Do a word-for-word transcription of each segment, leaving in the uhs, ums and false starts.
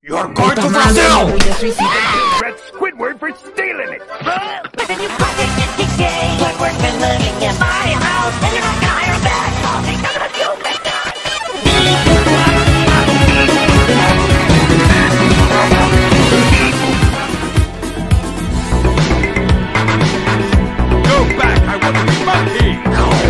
You're going to Brazil! Red Squidward for stealing it! But then you project it decay. Squidward's been living in my house, and you're not gonna hire him back. I'll take none of you, big guy. Go back! I want to be monkey!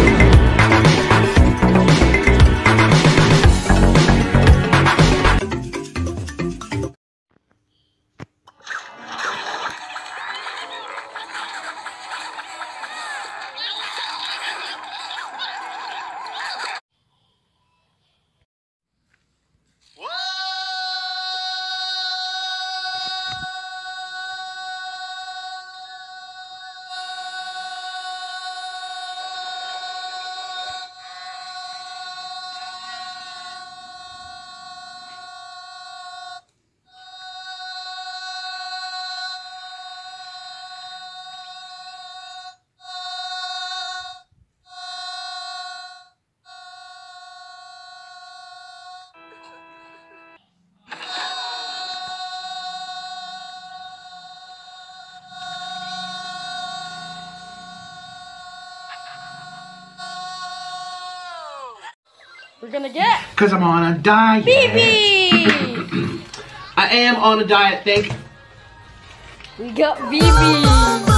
We're gonna get Cause I'm on a diet. B B. I am on a diet, think. We got B B.